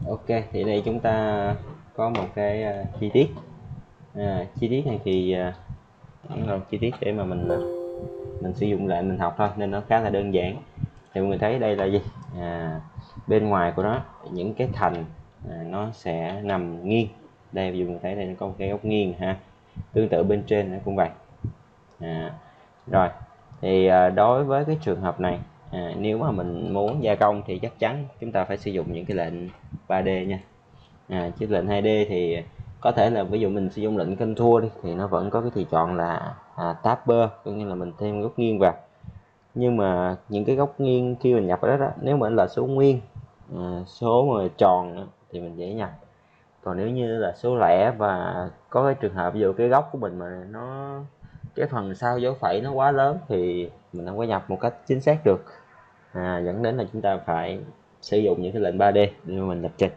Ok, thì đây chúng ta có một cái chi tiết. Chi tiết này thì cũng là một chi tiết để mà mình sử dụng lệnh mình học thôi, nên nó khá là đơn giản. Thì mọi người thấy đây là gì? Bên ngoài của nó những cái thành nó sẽ nằm nghiêng. Đây ví dụ mình thấy đây nó có một cái góc nghiêng ha. Tương tự bên trên nó cũng vậy. Rồi thì đối với cái trường hợp này, nếu mà mình muốn gia công thì chắc chắn chúng ta phải sử dụng những cái lệnh 3D nha. Chứ lệnh 2D thì có thể là ví dụ mình sử dụng lệnh contour đi thì nó vẫn có cái thì chọn là taper, có nghĩa là mình thêm góc nghiêng vào. Nhưng mà những cái góc nghiêng khi mình nhập ở đó, nếu mà là số nguyên, số mà tròn thì mình dễ nhập. Còn nếu như là số lẻ và có cái trường hợp ví dụ cái góc của mình mà cái phần sau dấu phẩy nó quá lớn thì mình không có nhập một cách chính xác được, dẫn đến là chúng ta phải sử dụng những cái lệnh 3D để mà mình lập trình.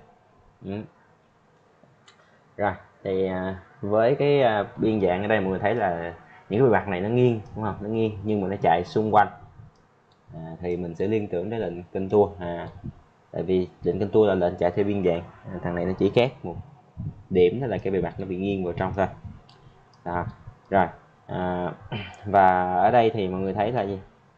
Rồi thì với cái biên dạng ở đây mọi người thấy là những cái bề mặt này nó nghiêng, đúng không? Nó nghiêng nhưng mà nó chạy xung quanh, thì mình sẽ liên tưởng đến lệnh contour. Tại vì lệnh contour là lệnh chạy theo biên dạng, thằng này nó chỉ khác một điểm, đó là cái bề mặt nó bị nghiêng vào trong thôi. Rồi và ở đây thì mọi người thấy là gì?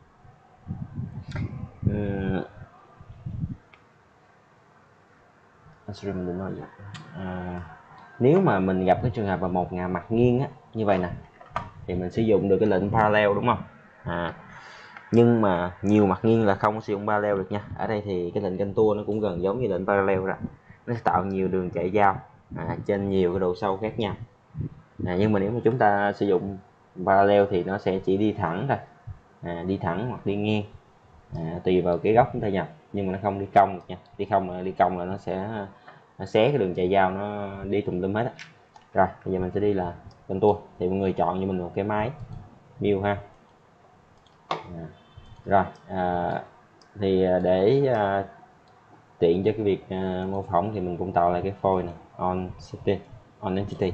Mình định nói gì? Nếu mà mình gặp cái trường hợp mà một mặt nghiêng á, như vậy nè, thì mình sử dụng được cái lệnh parallel, đúng không? Nhưng mà nhiều mặt nghiêng là không sử dụng parallel được nha. Ở đây thì cái lệnh contour nó cũng gần giống như lệnh parallel rồi, nó sẽ tạo nhiều đường chạy giao trên nhiều cái độ sâu khác nhau. Nhưng mà nếu mà chúng ta sử dụng parallel thì nó sẽ chỉ đi thẳng thôi, đi thẳng hoặc đi ngang, tùy vào cái góc chúng ta nhập, nhưng mà nó không đi cong được nha. Đi cong là nó sẽ xé cái đường chạy giao, nó đi tùm lum hết á. Rồi bây giờ mình sẽ đi là contour, thì mọi người chọn cho mình một cái máy view ha. Rồi thì để tiện cho cái việc mô phỏng thì mình cũng tạo lại cái phôi này on entity.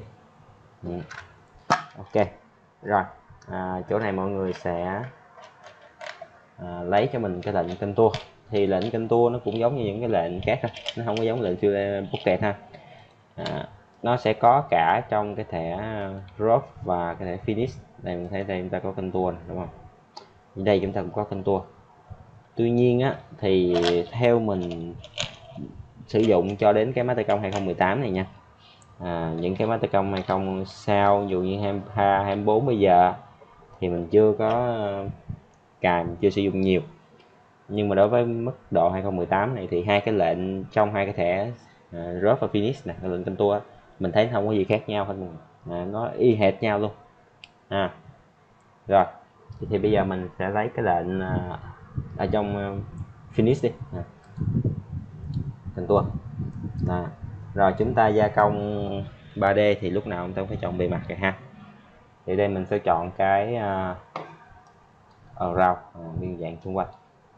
Ok. Rồi chỗ này mọi người sẽ lấy cho mình cái lệnh contour. Thì lệnh contour nó cũng giống như những cái lệnh khác thôi, nó không có giống lệnh bucket ha. Nó sẽ có cả trong cái thẻ drop và cái thẻ finish. Đây mình thấy đây chúng ta có contour này, đúng không? Ở đây chúng ta cũng có contour. Tuy nhiên á thì theo mình sử dụng cho đến cái Mastercom 2018 này nha, những cái Mastercom 20 sau, ví dụ như 23, 24 bây giờ thì mình chưa có cài, mình chưa sử dụng nhiều. Nhưng mà đối với mức độ 2018 này thì hai cái lệnh trong hai cái thẻ drop và finish nè, cái lệnh contour mình thấy không có gì khác nhau hết, nó y hệt nhau luôn. Rồi thì bây giờ mình sẽ lấy cái lệnh ở trong finish đi, contour. Rồi chúng ta gia công 3D thì lúc nào chúng ta phải chọn bề mặt rồi ha. Thì đây mình sẽ chọn cái around, biên dạng xung quanh.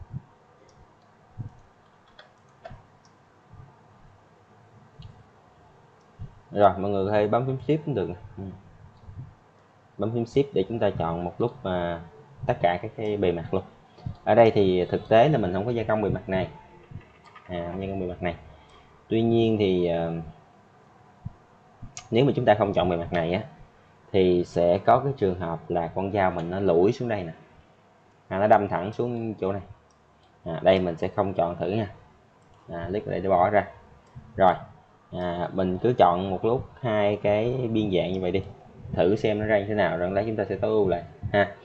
Rồi mọi người có thể bấm phím shift cũng được, bấm phím shift để chúng ta chọn một lúc tất cả các cái bề mặt luôn. Ở đây thì thực tế là mình không có gia công bề mặt này, gia công bề mặt này. Tuy nhiên thì nếu mà chúng ta không chọn bề mặt này á thì sẽ có cái trường hợp là con dao mình nó lủi xuống đây nè, nó đâm thẳng xuống chỗ này. Đây mình sẽ không chọn thử nha, click để bỏ ra. Rồi mình cứ chọn một lúc hai cái biên dạng như vậy đi, thử xem nó ra như thế nào, rồi lấy chúng ta sẽ tối ưu lại ha.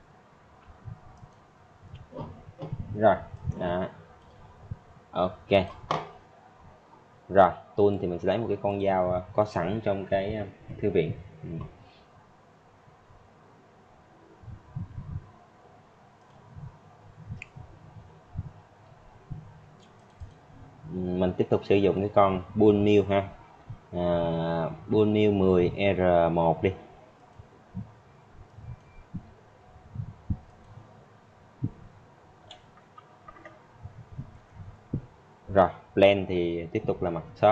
Rồi ok. Rồi tool thì mình sẽ lấy một cái con dao có sẵn trong cái thư viện. Mình tiếp tục sử dụng cái con Bull Mill ha, Bull Mill 10R1 đi. Rồi blend thì tiếp tục là mặt shop.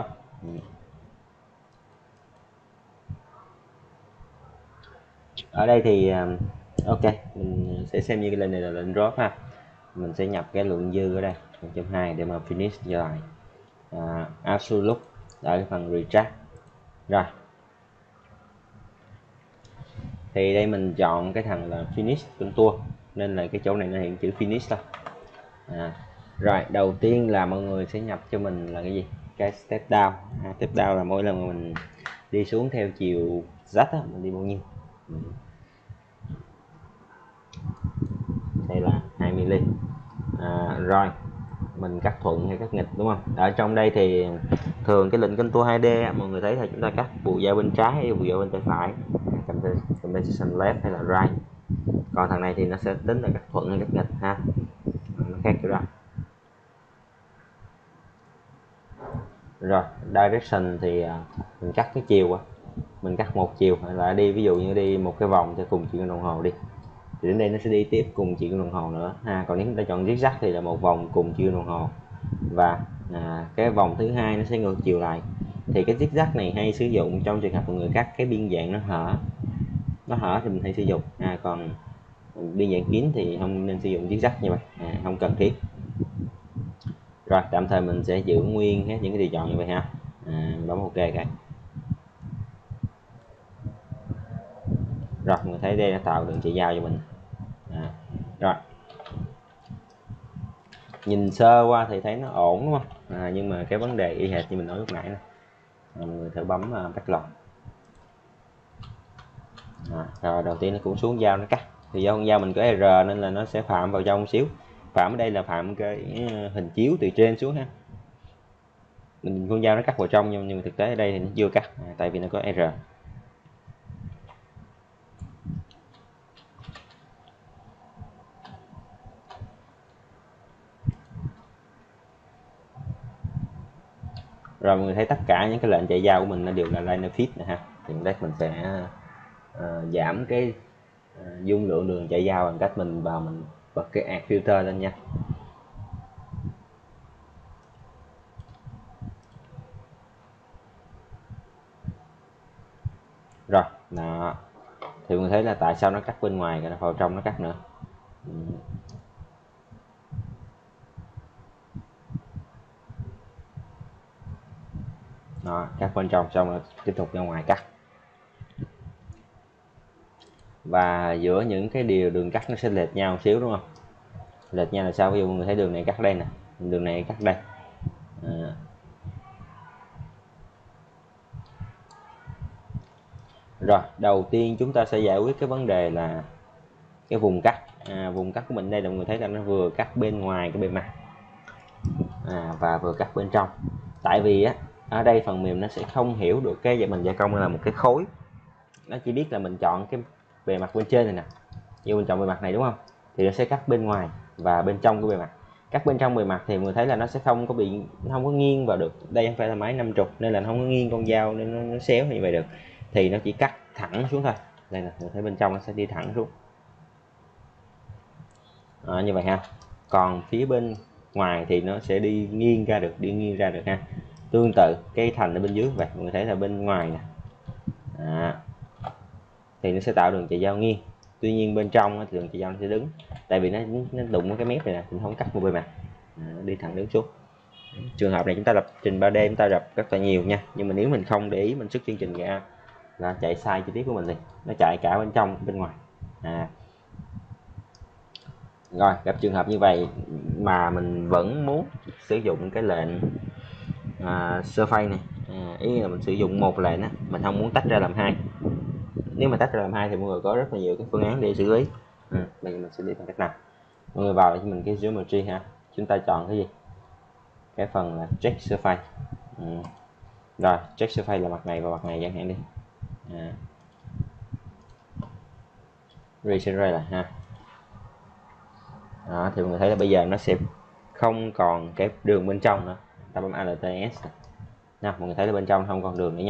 Ở đây thì ok, mình sẽ xem như cái lệnh này là lệnh drop ha. Mình sẽ nhập cái lượng dư ở đây 1.2 để mà finish lại. absolute ở cái phần retract. Rồi thì đây mình chọn cái thằng là finish contour nên là cái chỗ này nó hiện chữ finish thôi. Rồi đầu tiên là mọi người sẽ nhập cho mình là cái gì, cái step down. Step down là mỗi lần mà mình đi xuống theo chiều z á, mình đi bao nhiêu. Đây là 2 mm. Rồi mình cắt thuận hay cắt nghịch đúng không? Ở trong đây thì thường cái lệnh contour 2D mọi người thấy là chúng ta cắt bù dao bên trái hay bù dao bên tay phải, compensation left hay là right. Còn thằng này thì nó sẽ tính là cắt thuận hay cắt nghịch ha, nó khác kiểu đó. Rồi direction thì mình cắt cái chiều á, mình cắt một chiều là đi, ví dụ như đi một cái vòng theo cùng chiều đồng hồ đi, thì đến đây nó sẽ đi tiếp cùng chiều đồng hồ nữa ha. Còn nếu chúng ta chọn zigzag thì là một vòng cùng chiều đồng hồ, và cái vòng thứ hai nó sẽ ngược chiều lại. Thì cái zigzag này hay sử dụng trong trường hợp mọi người cắt cái biên dạng nó hở thì mình hay sử dụng, còn biên dạng kín thì không nên sử dụng zigzag như vậy, không cần thiết. Rồi tạm thời mình sẽ giữ nguyên hết những cái tùy chọn như vậy ha. Bấm ok cái. Rồi mình thấy đây đã tạo đường chạy dao cho mình. Rồi nhìn sơ qua thì thấy nó ổn đúng không? Nhưng mà cái vấn đề y hệt như mình nói lúc nãy nè, mọi người thử bấm backlog. Rồi đầu tiên nó cũng xuống dao nó cắt, thì do con dao mình có R nên là nó sẽ phạm vào trong một xíu. Phạm ở đây là phạm cái hình chiếu từ trên xuống ha. Mình con dao nó cắt vào trong nhưng mà thực tế ở đây thì nó chưa cắt, tại vì nó có R. Rồi mọi người thấy tất cả những cái lệnh chạy dao của mình nó đều là line fit nè ha. Thì đây mình sẽ giảm cái dung lượng đường chạy dao bằng cách mình vào mình bật cái add filter lên nha. Rồi đó, thì mình thấy là tại sao nó cắt bên ngoài rồi nó vào trong nó cắt nữa. Đó, cắt bên trong xong rồi tiếp tục ra ngoài cắt. Và giữa những cái đường cắt nó sẽ lệch nhau một xíu đúng không? Lệch nhau là sao? Ví dụ mọi người thấy đường này cắt đây nè, đường này cắt đây. Rồi đầu tiên chúng ta sẽ giải quyết cái vấn đề là cái vùng cắt. Vùng cắt của mình đây là mọi người thấy là nó vừa cắt bên ngoài cái bề mặt và vừa cắt bên trong. Tại vì á ở đây phần mềm nó sẽ không hiểu được cái mình gia công là một cái khối, nó chỉ biết là mình chọn cái bề mặt bên trên này nè, như mình chọn bề mặt này đúng không, thì nó sẽ cắt bên ngoài và bên trong của bề mặt. Cắt bên trong bề mặt thì mọi người thấy là nó sẽ không có nghiêng vào được, đây không phải là máy 50 nên là không có nghiêng con dao nên nó xéo như vậy được, thì nó chỉ cắt thẳng xuống thôi. Đây là mình thấy bên trong nó sẽ đi thẳng xuống như vậy ha. Còn phía bên ngoài thì nó sẽ đi nghiêng ra được, ha. Tương tự cái thành ở bên dưới vậy, mọi người thấy là bên ngoài nè thì nó sẽ tạo đường chạy dao nghiêng. Tuy nhiên bên trong thì đường chạy dao nó sẽ đứng, tại vì nó đụng với cái mép này nè, thì không cắt một bề mặt, đi thẳng đứng xuống. Trường hợp này chúng ta lập trình 3D chúng ta gặp rất là nhiều nha, nhưng mà nếu mình không để ý mình xuất chương trình ra là chạy sai chi tiết của mình, thì nó chạy cả bên trong bên ngoài. Rồi gặp trường hợp như vậy mà mình vẫn muốn sử dụng cái lệnh surface này, ý là mình sử dụng một lệnh á, mình không muốn tách ra làm hai. Nếu mà tách ra làm hai thì mọi người có rất là nhiều cái phương án để xử lý. Bây giờ mình xử lý bằng cách nào? Mọi người vào cho mình cái geometry ha, chúng ta chọn cái gì, cái phần là check surface. Rồi check surface là mặt này và mặt này chẳng hạn đi, regenerate là ha. Đó, thì mọi người thấy là bây giờ nó sẽ không còn cái đường bên trong nữa. Ta bấm Alt S nha, mọi người thấy là bên trong không còn đường nữa nha,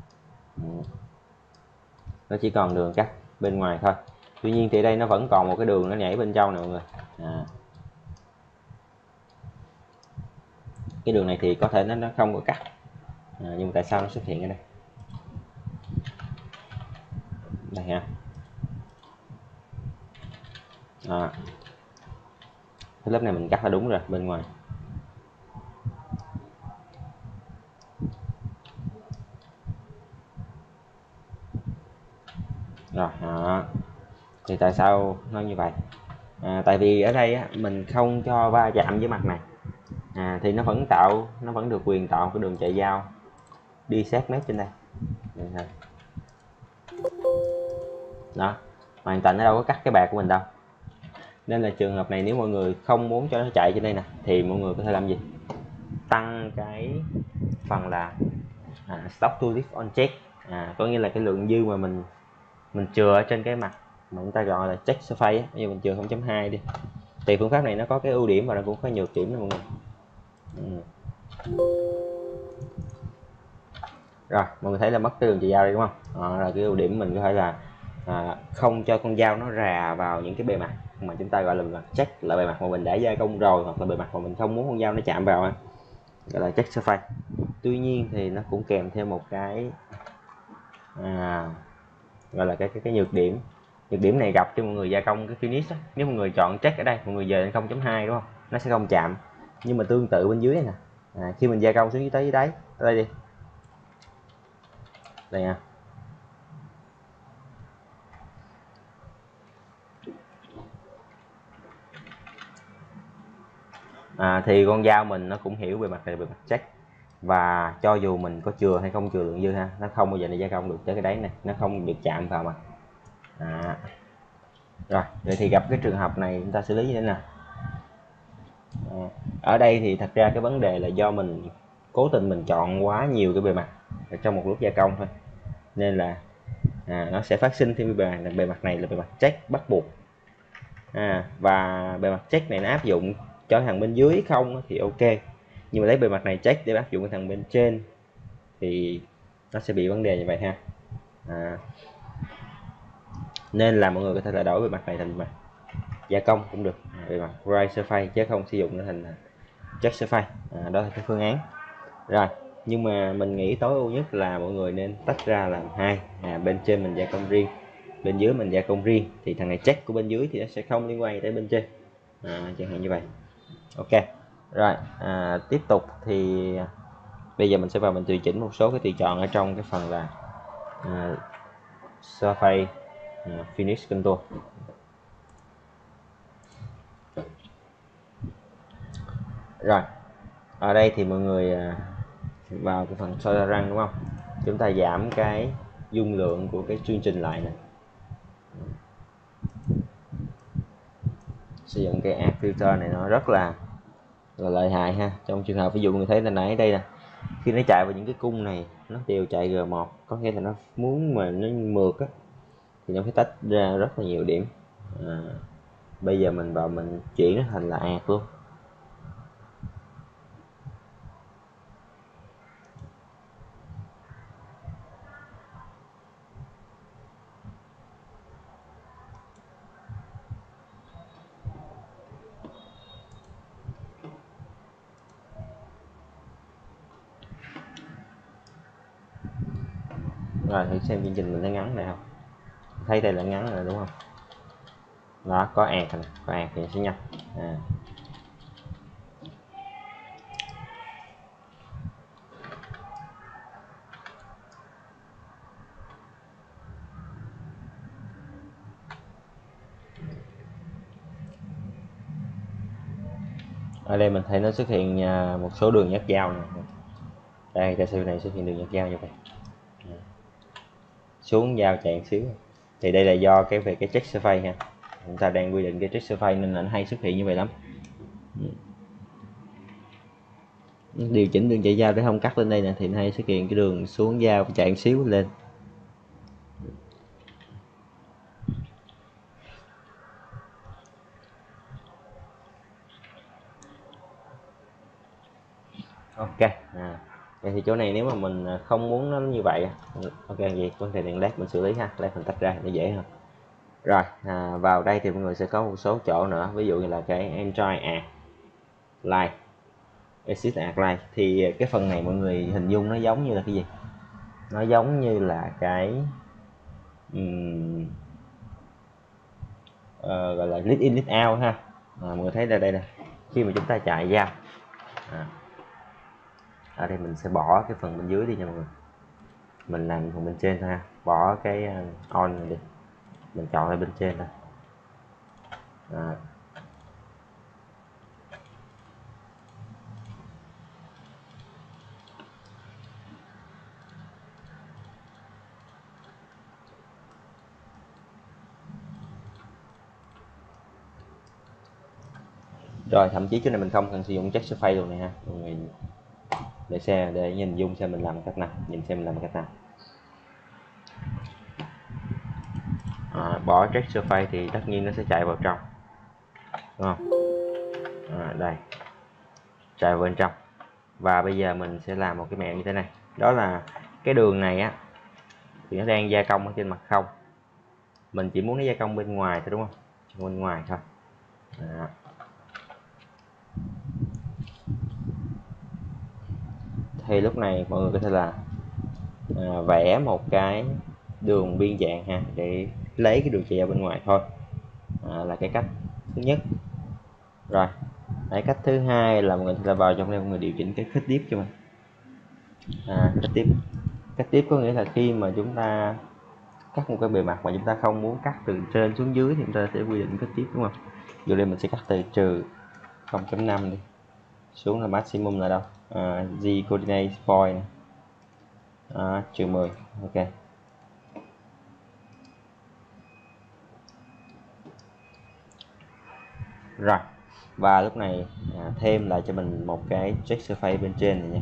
nó chỉ còn đường cắt bên ngoài thôi. Tuy nhiên thì đây nó vẫn còn một cái đường nó nhảy bên trong nè mọi người. Cái đường này thì có thể nó không có cắt, nhưng tại sao nó xuất hiện ở đây? Đây ha. Cái lớp này mình cắt là đúng rồi, bên ngoài. Rồi đó. Thì tại sao nói như vậy? Tại vì ở đây á, mình không cho va chạm với mặt này, thì nó vẫn được quyền tạo cái đường chạy dao đi sát mép trên đây. Đó, hoàn toàn nó đâu có cắt cái bạc của mình đâu. Nên là trường hợp này nếu mọi người không muốn cho nó chạy trên đây nè, thì mọi người có thể làm gì? Tăng cái phần là stock to lift on check, có nghĩa là cái lượng dư mà mình chừa ở trên cái mặt mà chúng ta gọi là check surface á, bây giờ mình chừa 0.2 đi. Thì phương pháp này nó có cái ưu điểm và nó cũng có nhược điểm đó mọi người. Rồi mọi người thấy là mất cái đường chạy dao đây đúng không? Là cái ưu điểm mình có thể là không cho con dao nó rà vào những cái bề mặt mà chúng ta gọi là bề mặt check, là bề mặt mà mình đã gia công rồi, hoặc là bề mặt mà mình không muốn con dao nó chạm vào, gọi là check surface. Tuy nhiên thì nó cũng kèm theo một cái gọi là cái nhược điểm. Nhược điểm này gặp cho mọi người gia công cái finish đó. Nếu mọi người chọn check ở đây, mọi người về lên 0.2 đúng không, nó sẽ không chạm. Nhưng mà tương tự bên dưới này nè, khi mình gia công xuống tới đáy ở đây đi, đây nha, thì con dao mình nó cũng hiểu bề mặt này là bề mặt check, và cho dù mình có chừa hay không chừa lượng dư ha, nó không bao giờ nó gia công được tới cái đáy này, nó không được chạm vào mặt. Rồi vậy thì gặp cái trường hợp này chúng ta xử lý như thế nào? Ở đây thì thật ra cái vấn đề là do mình cố tình mình chọn quá nhiều cái bề mặt trong một lúc gia công thôi, nên là nó sẽ phát sinh thêm bề mặt này là bề mặt check bắt buộc, và bề mặt check này nó áp dụng cho thằng bên dưới không thì ok, nhưng mà lấy bề mặt này check để áp dụng cái thằng bên trên thì nó sẽ bị vấn đề như vậy ha. Nên là mọi người có thể là đổi bề mặt này thành mặt gia công cũng được, bề mặt right surface chứ không sử dụng nó thành check surface. Đó là cái phương án. Rồi nhưng mà mình nghĩ tối ưu nhất là mọi người nên tách ra làm hai, bên trên mình gia công riêng, bên dưới mình gia công riêng, thì thằng này check của bên dưới thì nó sẽ không liên quan tới bên trên, chẳng hạn như vậy. Ok rồi, tiếp tục thì bây giờ mình sẽ vào mình tùy chỉnh một số cái tùy chọn ở trong cái phần là surface finish control. Rồi ở đây thì mọi người vào cái phần tolerance đúng không, chúng ta giảm cái dung lượng của cái chương trình lại nè, sử dụng cái art filter này nó rất là lợi hại ha. Trong trường hợp ví dụ người thấy là nãy đây nè, khi nó chạy vào những cái cung này nó đều chạy G1, có nghĩa là nó muốn mà nó mượt á thì nó phải tách ra rất là nhiều điểm. Bây giờ mình vào mình chuyển nó thành là art luôn. Rồi thử xem chương trình mình nó ngắn này không, thấy đây là ngắn rồi đúng không, đó có ạt này, có ạt thì sẽ nhanh. Ở đây mình thấy nó xuất hiện một số đường nhát dao này. Đây tại sao này xuất hiện đường nhát dao như vậy, xuống dao chạy xíu, thì đây là do về cái check surface ha, chúng ta đang quy định cái check surface nên là nó hay xuất hiện như vậy lắm. Điều chỉnh đường chạy dao để không cắt lên đây nè thì nó hay xuất hiện cái đường xuống dao chạy xíu lên. Ok vậy thì chỗ này nếu mà mình không muốn nó như vậy, ok gì vấn đề đèn led mình xử lý ha, led mình tách ra để dễ hơn. Rồi vào đây thì mọi người sẽ có một số chỗ nữa, ví dụ như là cái enjoy art live, exit art live, thì cái phần này mọi người hình dung nó giống như là cái gì, nó giống như là cái gọi là lead in lead out ha. Mọi người thấy đây nè, khi mà chúng ta chạy dao ở đây mình sẽ bỏ cái phần bên dưới đi nha mọi người, mình làm phần bên trên ha, bỏ cái on này đi, mình chọn ở bên trên thôi. Đó. Rồi thậm chí chỗ này mình không cần sử dụng text surface luôn này ha, mọi người để nhìn dung xem mình làm cách nào, nhìn xem mình làm cách nào. Bỏ text surface thì tất nhiên nó sẽ chạy vào trong, đúng không? Đây, chạy vào bên trong. Và bây giờ mình sẽ làm một cái mẹo như thế này, đó là cái đường này á thì nó đang gia công ở trên mặt không, mình chỉ muốn nó gia công bên ngoài thôi, đúng không? Bên ngoài thôi. Đó. Thì lúc này mọi người có thể là vẽ một cái đường biên dạng ha, để lấy cái đường chạy ra bên ngoài thôi, là cái cách thứ nhất. Rồi cái cách thứ hai là mọi người sẽ vào trong đây, mọi người điều chỉnh cái kích tiếp cho mình. Cách tiếp có nghĩa là khi mà chúng ta cắt một cái bề mặt mà chúng ta không muốn cắt từ trên xuống dưới thì chúng ta sẽ quy định kích tiếp, đúng không? Giờ đây mình sẽ cắt từ trừ 0.5 đi xuống là maximum là đâu, z coordinate point trừ 10. Ok. Rồi, và lúc này thêm lại cho mình một cái check surface bên trên này nha.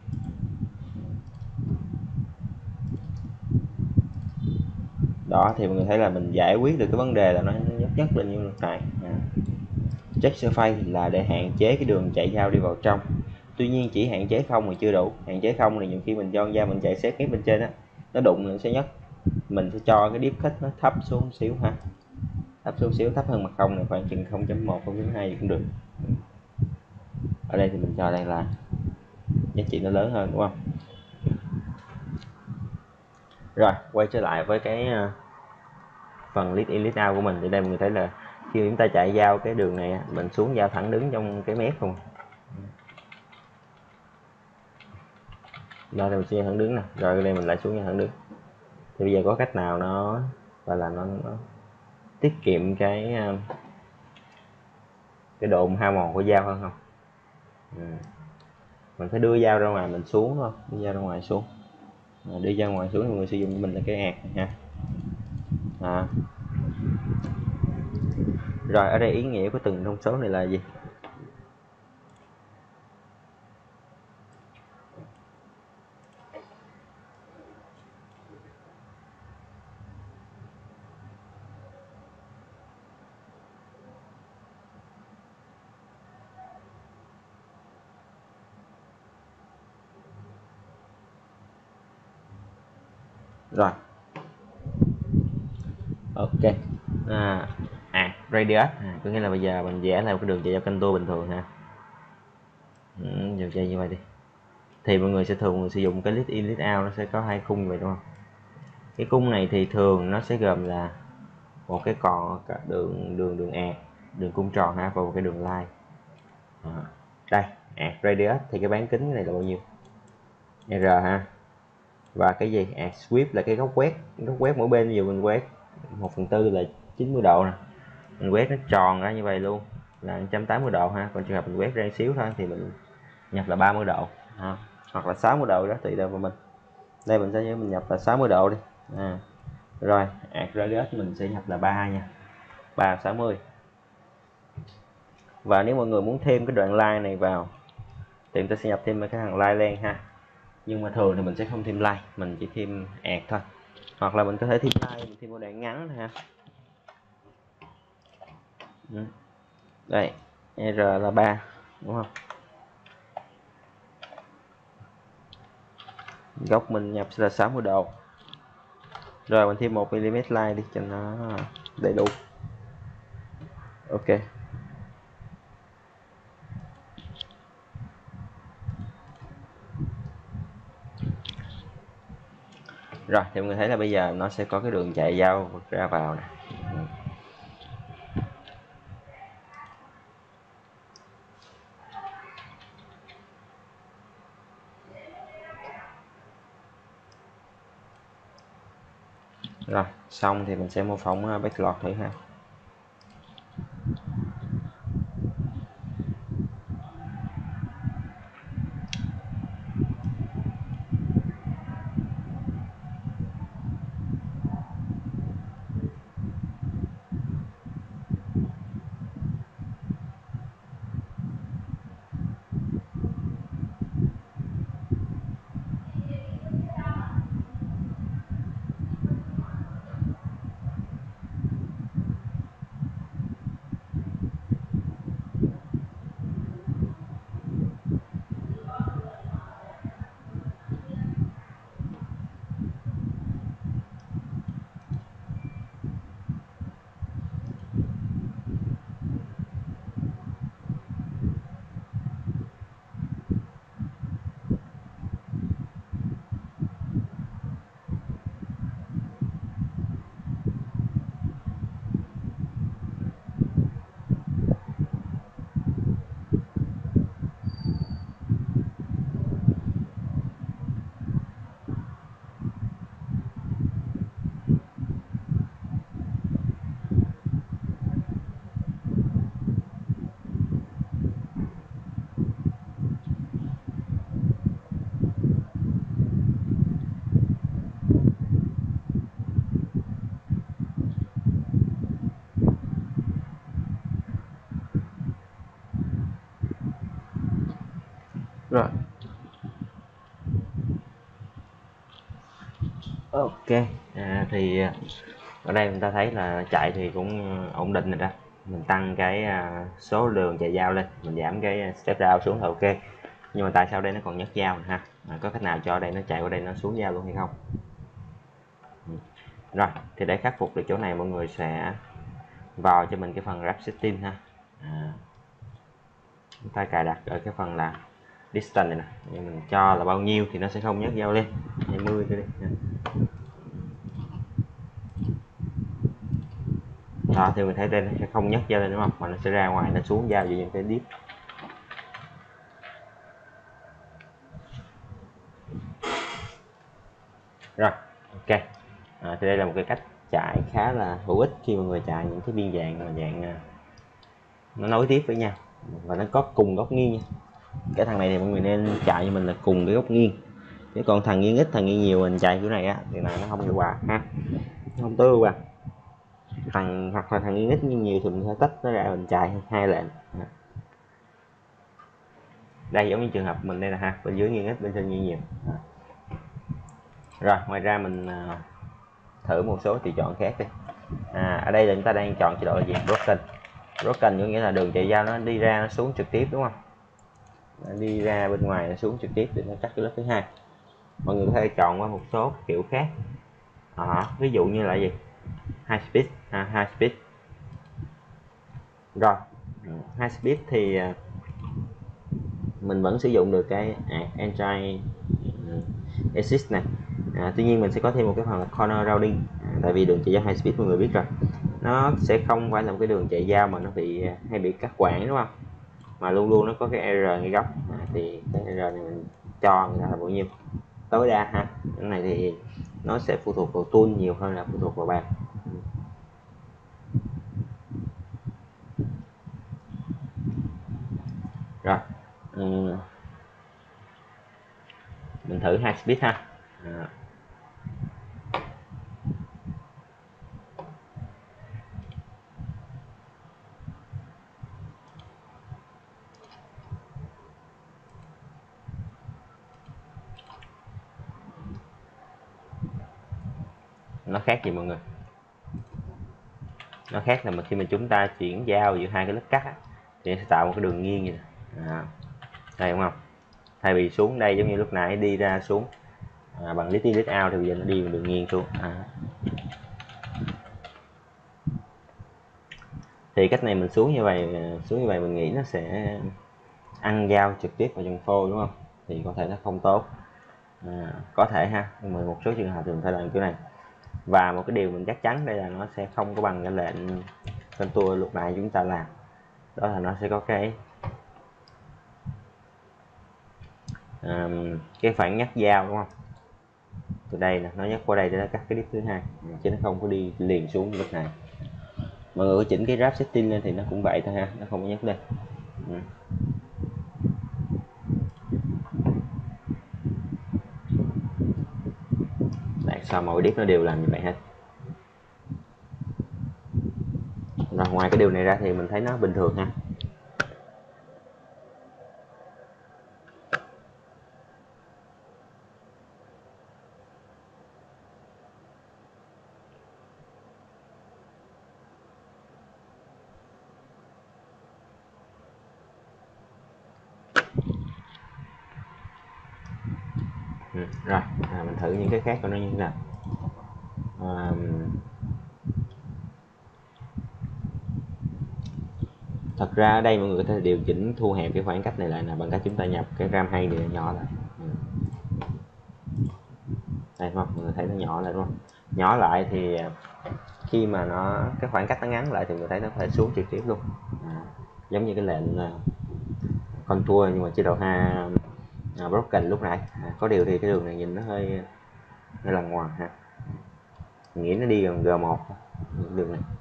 Đó, thì mọi người thấy là mình giải quyết được cái vấn đề là nó nhất lên như lúc này. Check surface là để hạn chế cái đường chạy dao đi vào trong. Tuy nhiên chỉ hạn chế không thì chưa đủ. Hạn chế không thì nhiều khi mình cho dao mình chạy xét bên trên á, nó đụng nó sẽ nhất. Mình sẽ cho cái deep cut nó thấp xuống xíu ha. Thấp xuống xíu, thấp hơn mặt không này khoảng chừng 0.1, 0.2 cũng được. Ở đây thì mình cho đây là giá trị nó lớn hơn, đúng không? Rồi, quay trở lại với cái phần lead in lead out của mình. Thì đây mọi người thấy là khi chúng ta chạy dao cái đường này, mình xuống dao thẳng đứng trong cái mép không. Đó, đây mình xuống thẳng đứng nè, rồi đây mình lại xuống thẳng đứng. Thì bây giờ có cách nào nó gọi là nó tiết kiệm cái độ hao mòn của dao hơn không? Mình phải đưa dao ra ngoài mình xuống thôi, đưa dao ra ngoài xuống. Đi ra ngoài xuống thì mọi người sử dụng cho mình là cái ạt này ha. Rồi ở đây ý nghĩa của từng thông số này là gì? Rồi, ok. Radius có nghĩa là bây giờ mình vẽ theo cái đường chạy dao canh tua bình thường ha. Giờ chạy như vậy đi. Thì mọi người sẽ thường sử dụng cái lead in lead out, nó sẽ có hai khung vậy, đúng không? Cái khung này thì thường nó sẽ gồm là một cái đường ạt, đường cung tròn ha, và một cái đường line. Đây, radius thì cái bán kính này là bao nhiêu? R ha. Và cái gì? Sweep là cái góc quét mỗi bên. Ví dụ mình quét 1/4 là 90 độ nè, mình quét nó tròn ra như vậy luôn là 180 độ ha. Còn trường hợp mình quét ra xíu thôi thì mình nhập là 30 độ ha, hoặc là 60 độ, đó tùy theo vào mình. Đây mình sẽ mình nhập là 60 độ đi. Rồi radius mình sẽ nhập là 3 nha, 360. Và nếu mọi người muốn thêm cái đoạn line này vào thì chúng ta sẽ nhập thêm cái hàng line len ha. Nhưng mà thường thì mình sẽ không thêm line, mình chỉ thêm ạt thôi. Hoặc là mình có thể thêm line, mình thêm một đoạn ngắn ha. Đây, R là 3, đúng không? Góc mình nhập sẽ là 60 độ. Rồi mình thêm 1 mm line đi cho nó đầy đủ. Ok. Rồi thì mọi người thấy là bây giờ nó sẽ có cái đường chạy dao ra vào nè. Rồi xong thì mình sẽ mô phỏng backlog thử ha. Rồi ok, thì ở đây chúng ta thấy là chạy thì cũng ổn định rồi đó. Mình tăng cái số đường chạy dao lên, mình giảm cái step down xuống là ok. Nhưng mà tại sao đây nó còn nhấc dao ha? Có cách nào cho đây nó chạy qua đây nó xuống dao luôn hay không? Rồi thì để khắc phục được chỗ này, mọi người sẽ vào cho mình cái phần wrap setting ha. Chúng ta cài đặt ở cái phần là distance này nè, mình cho là bao nhiêu thì nó sẽ không nhấc dao lên, 20 thôi đi. Đó thì mình thấy đây nó sẽ không nhấc dao lên đúng không, mà nó sẽ ra ngoài, nó xuống dao vào những cái disk. Rồi ok, thì đây là một cái cách chạy khá là hữu ích khi mà người chạy những cái biên dạng mà dạng nó nối tiếp với nhau và nó có cùng góc nghiêng nha. Cái thằng này thì mọi người nên chạy cho mình là cùng cái góc nghiêng, chứ còn thằng nghiêng ít thằng nghiêng nhiều mình chạy kiểu này á thì là nó không hiệu quả ha, nó không tối ưu bằng thằng, hoặc là thằng nghiêng ít nghiêng nhiều thì mình sẽ tách nó ra mình chạy hai lệnh. Đây giống như trường hợp mình đây là ha, bên dưới nghiêng ít bên trên nghiêng nhiều. Rồi ngoài ra mình thử một số tùy chọn khác đi. Ở đây là chúng ta đang chọn chế độ là gì? Broken. Broken có nghĩa là đường chạy dao nó đi ra nó xuống trực tiếp đúng không? Nó đi ra bên ngoài nó xuống trực tiếp để nó cắt cái lớp thứ hai. Mọi người có thể chọn qua một số kiểu khác. Ví dụ như là gì? High speed, high speed. Rồi, high speed thì mình vẫn sử dụng được cái anti assist này. Tuy nhiên mình sẽ có thêm một cái phần là corner routing, tại vì đường chạy dao high speed mọi người biết rồi, nó sẽ không phải là một cái đường chạy dao mà nó bị hay bị cắt quãng đúng không, mà luôn luôn nó có cái R ngay góc. Thì cái R này mình cho người ta là bao nhiêu tối đa ha. Cái này thì nó sẽ phụ thuộc vào tool nhiều hơn là phụ thuộc vào bàn. Rồi mình thử high speed ha. Nó khác gì mọi người? Nó khác là khi mà chúng ta chuyển dao giữa hai cái lớp cắt thì sẽ tạo một cái đường nghiêng như này. Đây đúng không? Thay vì xuống đây giống như lúc nãy đi ra xuống bằng lít in lít out thì bây giờ nó đi một đường nghiêng xuống. Thì cách này mình xuống như vậy mình nghĩ nó sẽ ăn dao trực tiếp vào trong phôi đúng không, thì có thể nó không tốt. Có thể ha, nhưng mà một số trường hợp thì mình phải làm kiểu này. Và một cái điều mình chắc chắn đây là nó sẽ không có bằng cái lệnh contour lúc nãy chúng ta làm, đó là nó sẽ có cái phản nhắc dao đúng không. từ đây nè, nó nhắc qua đây để nó cắt cái đít thứ hai, chứ nó không có đi liền xuống lúc này. Mọi người có chỉnh cái wrap setting lên thì nó cũng vậy thôi ha, nó không có nhắc lên. Tại sao mọi đít nó đều làm như vậy hết. Rồi ngoài cái điều này ra thì mình thấy nó bình thường ha. Rồi mình thử những cái khác của nó như thế nào. Thật ra ở đây mọi người có thể điều chỉnh thu hẹp cái khoảng cách này lại là bằng cách chúng ta nhập cái RAM hay này nhỏ lại. Đây đúng không? Mọi người thấy nó nhỏ lại đúng không? Nhỏ lại thì khi mà cái khoảng cách nó ngắn lại thì người thấy nó phải xuống trực tiếp luôn. Giống như cái lệnh contour nhưng mà chế độ broken lúc nãy. Có điều thì cái đường này nhìn nó hơi là ngoằn ha. Mình nghĩ nó đi bằng G1 đường này.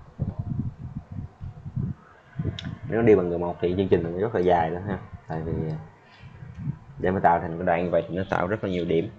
Nếu nó đi bằng G1 thì chương trình mình rất là dài đó ha. Tại vì để mà tạo thành cái đoạn như vậy thì nó tạo rất là nhiều điểm.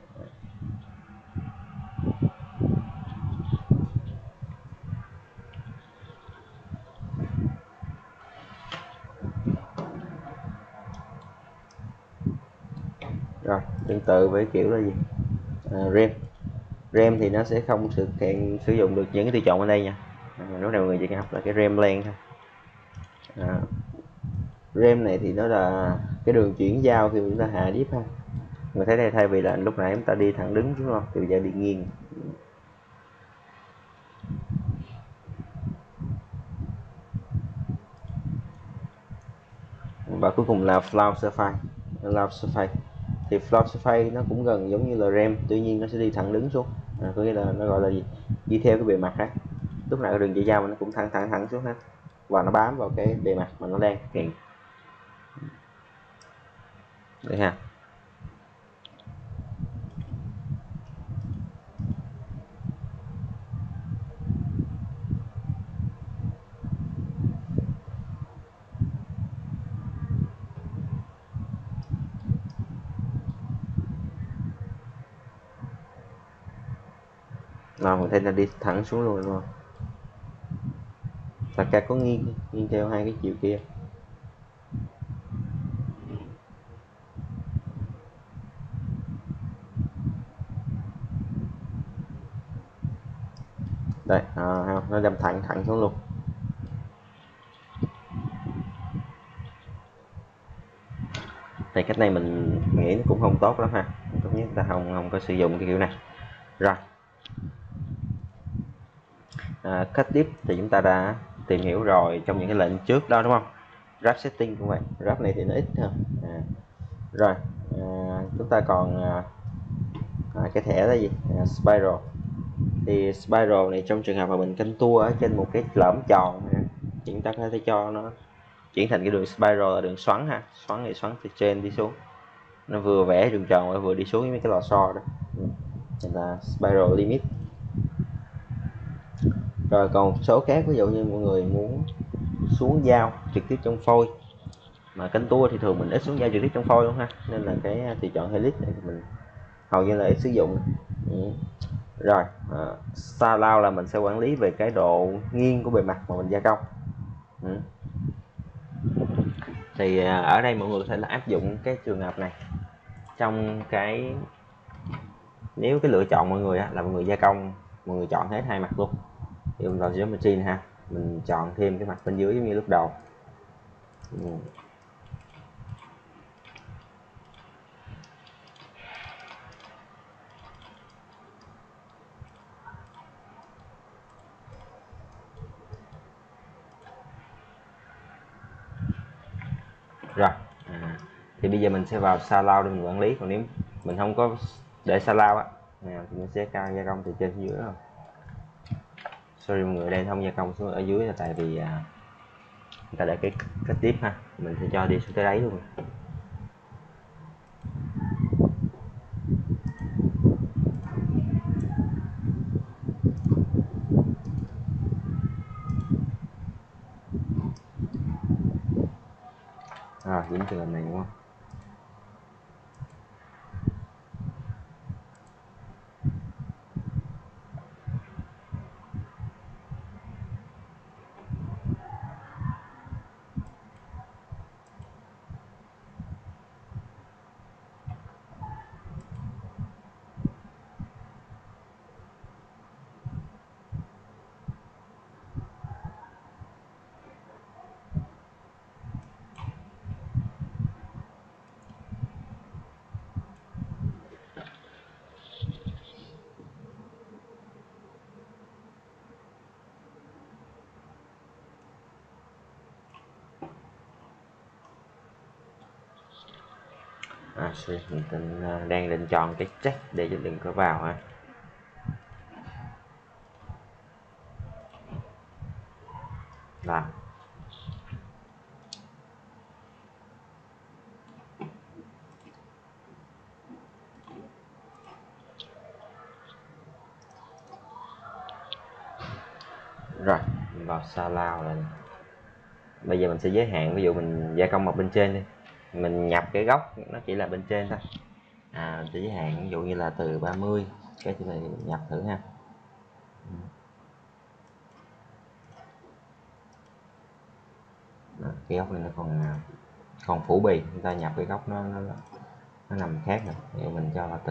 Rồi tương tự với kiểu là gì, RAM thì nó sẽ không sử dụng được những cái tùy chọn ở đây nha. Lúc nào mọi người chỉ cần học là cái RAM length thôi. RAM này thì nó là cái đường chuyển giao khi chúng ta hạ diff ha. Người thấy đây, thay vì là lúc nãy chúng ta đi thẳng đứng đúng không, thì bây giờ đi nghiêng. Và cuối cùng là float surface. Thì float surface nó cũng gần giống như là RAM, tuy nhiên nó sẽ đi thẳng đứng xuống. Có nghĩa là nó gọi là gì, đi theo cái bề mặt á. Lúc nào cái đường chuyển giao nó cũng thẳng xuống hết, và nó bám vào cái bề mặt mà nó đang hiện. Đấy ha. Nào mình thấy là đi thẳng xuống luôn đúng không? Thật ra có nghiêng theo hai cái chiều kia. Đây, nó đâm thẳng xuống luôn. Thì cách này mình nghĩ nó cũng không tốt lắm ha, tốt nhất ta không có sử dụng cái kiểu này. Rồi cách tiếp thì chúng ta đã tìm hiểu rồi trong những cái lệnh trước đó đúng không. Wrap setting cũng vậy, wrap này thì nó ít hơn. Rồi chúng ta còn cái thẻ là gì, spiral. Thì spiral này trong trường hợp mà mình canh tua ở trên một cái lõm tròn thì chúng ta có thể cho nó chuyển thành cái đường spiral là đường xoắn ha. Xoắn thì xoắn từ trên đi xuống, nó vừa vẽ đường tròn và vừa đi xuống với mấy cái lò xo đó, nên là spiral limit. Rồi còn một số khác, ví dụ như mọi người muốn xuống dao trực tiếp trong phôi, mà canh tua thì thường mình ít xuống dao trực tiếp trong phôi luôn ha, nên là cái tùy chọn helix này thì mình hầu như là ít sử dụng. Rồi sau lao là mình sẽ quản lý về cái độ nghiêng của bề mặt mà mình gia công. Thì ở đây mọi người có thể là áp dụng cái trường hợp này trong cái, nếu cái lựa chọn mọi người là mọi người gia công, mọi người chọn hết hai mặt luôn, thì mình vào geometry ha, mình chọn thêm cái mặt bên dưới giống như lúc đầu. Rồi thì bây giờ mình sẽ vào Salau để mình quản lý. Còn nếu mình không có để Salau thì mình sẽ gia công từ trên dưới không. Sorry mọi người, đây không gia công xuống ở dưới là tại vì người ta để cái tiếp ha, mình sẽ cho đi xuống tới đáy luôn. Rồi dính trường hợp này đúng không? Mình đang định chọn cái check để cho đừng có vào ha. Là rồi mình vào sao là bây giờ mình sẽ giới hạn, ví dụ mình gia công một bên trên đi, mình nhập cái góc nó chỉ là bên trên thôi, mình sẽ giới hạn ví dụ như là từ 30 cái thì mình nhập thử ha. Đó, cái góc này nó còn phủ bì, chúng ta nhập cái góc nó nằm khác rồi, ví dụ mình cho là